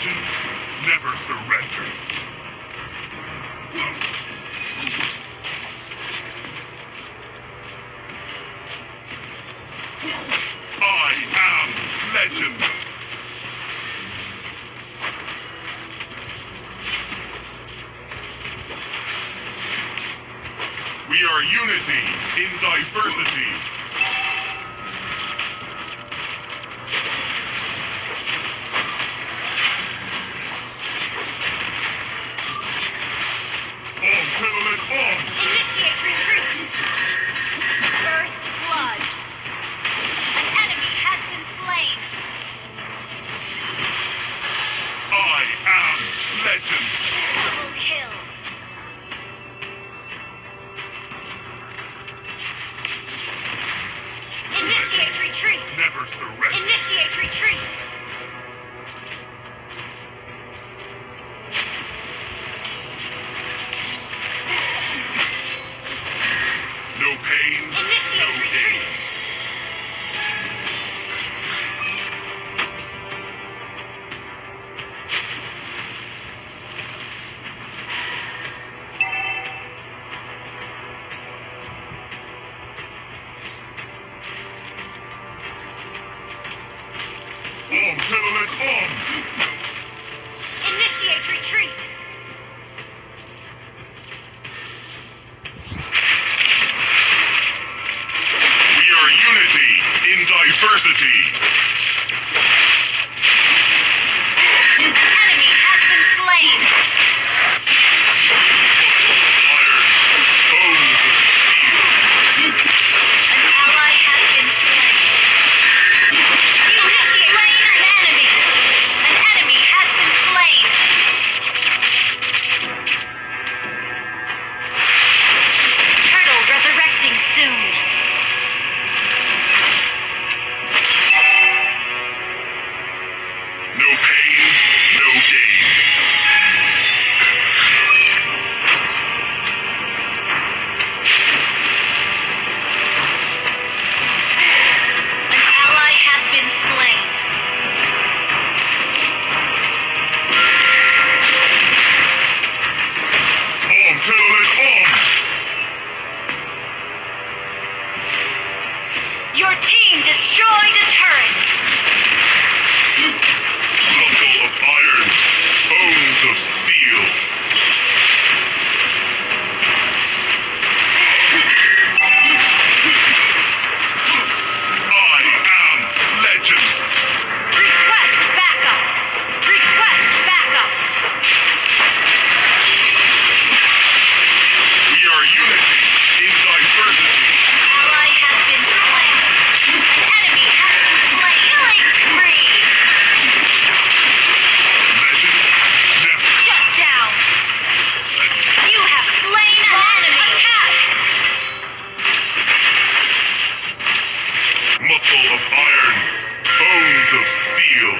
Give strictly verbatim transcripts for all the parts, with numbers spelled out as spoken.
Legends never surrender. I am Legend. We are unity in diversity. On, Piddling, on! Initiate retreat! First blood. An enemy has been slain. I am Legend. Double kill. Initiate retreat! Never surrender. Initiate retreat! No pain, Initiate no retreat! gain. On, Piddling, on! Initiate retreat! We are unity in diversity. An enemy has been slain! Iron, bones of steel. An ally has been slain. You have slain an enemy! An enemy has been slain! Turtle resurrecting soon! No pain, no gain. An ally has been slain. On, Piddling, on! Your team destroyed a turret! Muscle of iron, bones of steel. I am Legend. Request backup! Request backup! We are unity in diversity. Ally has been slain. An enemy has been slain. Killing spree! Legend never. Shut down! You have slain an enemy! Attack! Muscle of iron, bones of steel.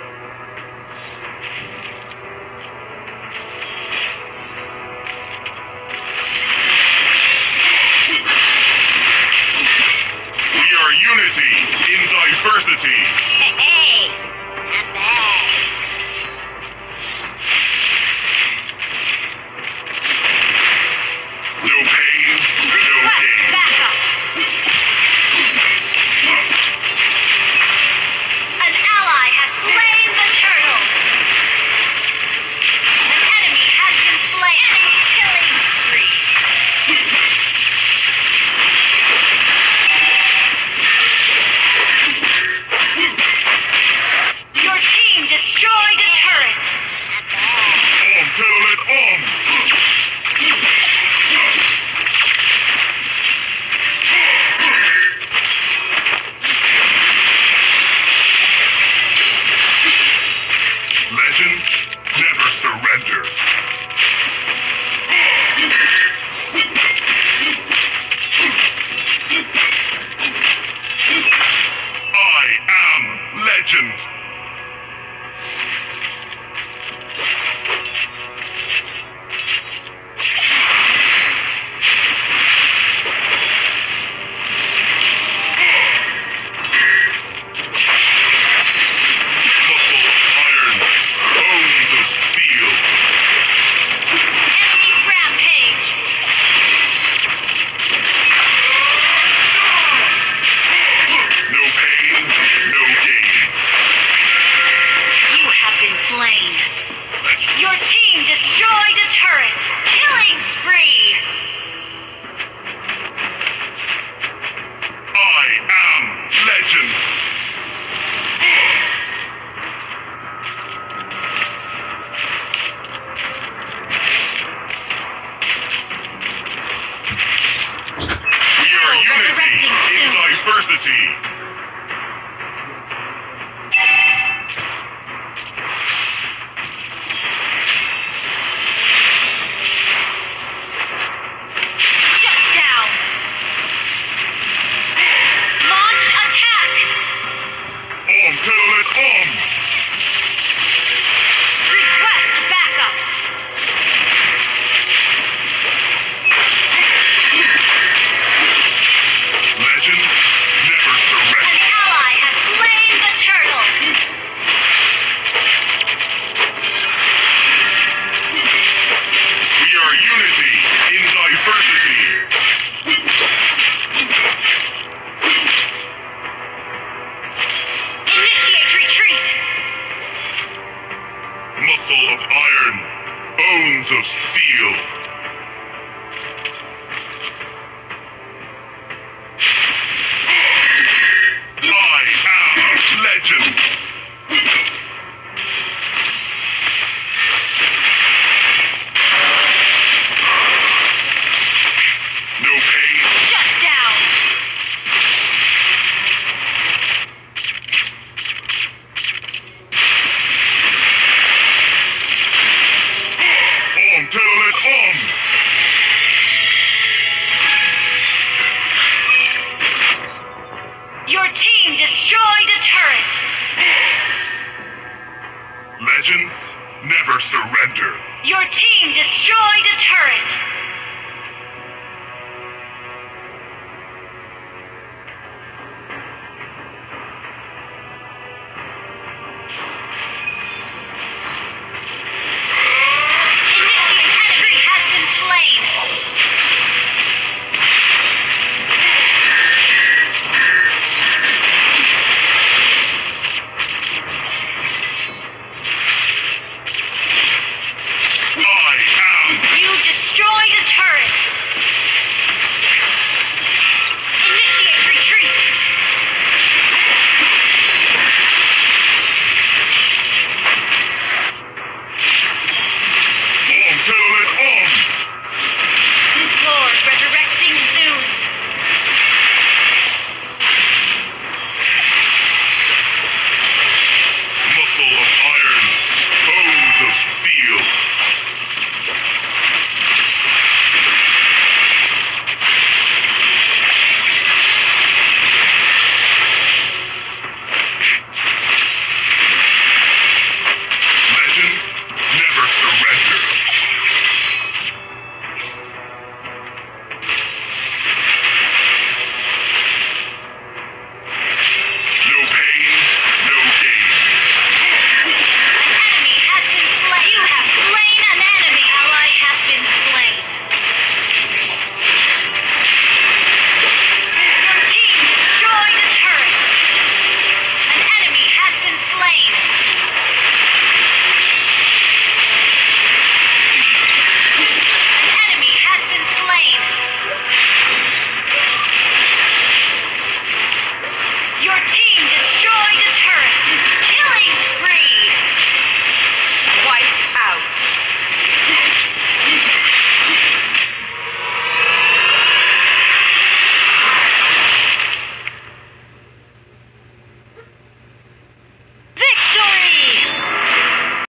We are unity in diversity. Hey! Not bad. No pain, no Request gain. backup! An ally has slain the turtle! An enemy has been slain! Enemy killing spree! Your team destroyed a turret! Not bad. On, Piddling, on! Legends never surrender. I am Legend. slain. Your team destroyed a turret. Killing spree. I am legend. We are unity resurrecting in soon. diversity. Shut down. Launch attack. Om Telolet Om. Request backup. Legends never An surrender. ally has slain the turtle. We are unity in diversity. Initiate retreat. Muscle of iron, bones of steel. I am legend. No pain, Shut down. Om Telolet Om. Your team destroyed a turret. Legends never surrender. Your team destroyed a turret.